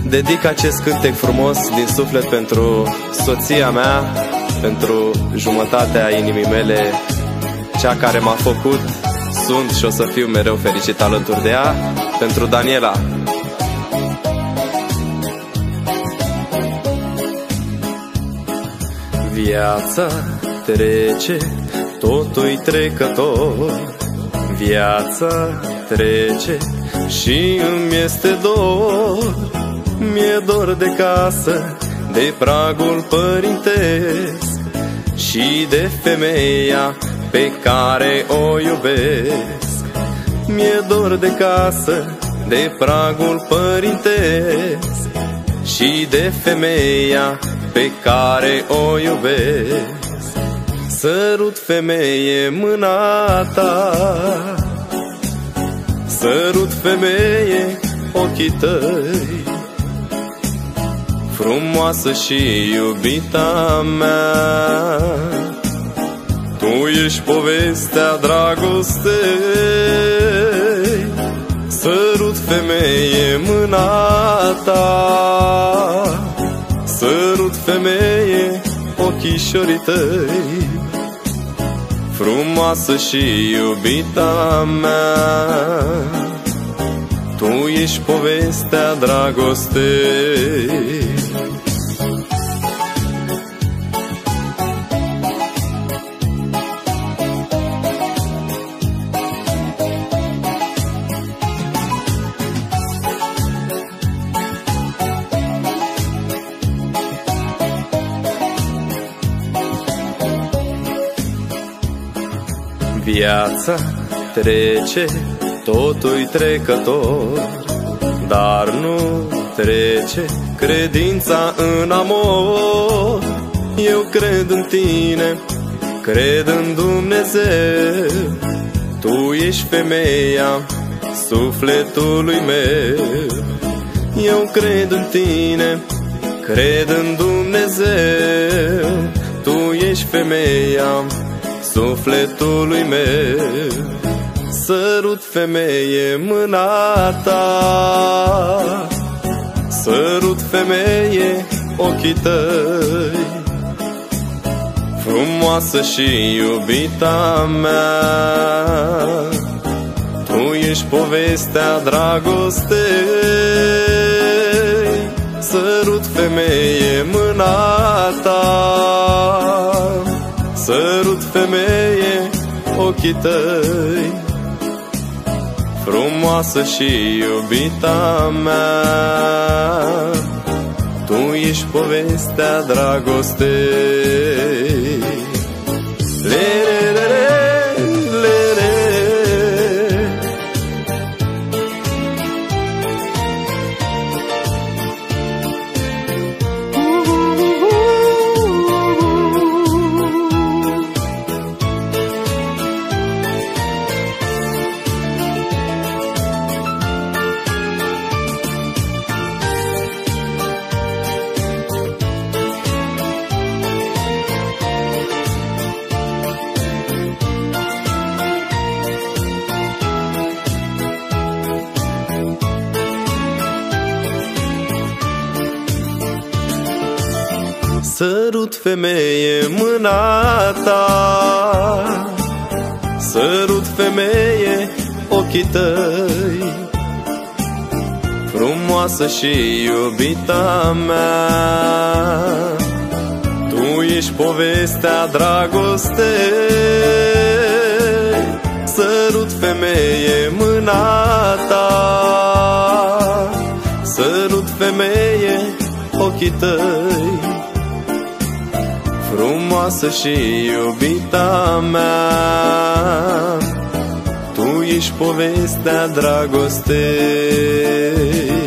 Dedic acest cântec frumos din suflet pentru soția mea, pentru jumătatea inimii mele, cea care m-a făcut, sunt și o să fiu mereu fericit alături de ea, pentru Daniela. Viața trece, totul-i trecător. Viața trece și îmi este dor. Mi-e dor de casă, de pragul părintesc și de femeia pe care o iubesc. Mi-e dor de casă, de pragul părintesc și de femeia pe care o iubesc. Sărut, femeie, mâna ta, sărut, femeie, ochii tăi, frumoasă și iubita mea. Tu ești povestea dragostei. Sărut, femeie, mâna ta, sărut, femeie, ochișorii tăi, frumoasă și iubita mea. Tu ești povestea dragostei. Viața trece, totul-i trecător, dar nu trece credința în amor. Eu cred în tine, cred în Dumnezeu. Tu ești femeia sufletului meu. Eu cred în tine, cred în Dumnezeu. Tu ești femeia sufletului meu. Sărut, femeie, mâna ta, sărut, femeie, ochii tăi, frumoasă și iubita mea. Tu ești povestea dragostei. Sărut, femeie, mâna ta, sărut, femeie, ochii tăi, frumoasă și iubita mea. Tu ești povestea dragostei. Sărut, femeie, mâna ta, sărut, femeie, ochii tăi, frumoasă și iubita mea. Tu ești povestea dragostei. Sărut, femeie, mâna ta, sărut, femeie, ochii tăi, frumoasă și iubita mea. Tu ești povestea dragostei.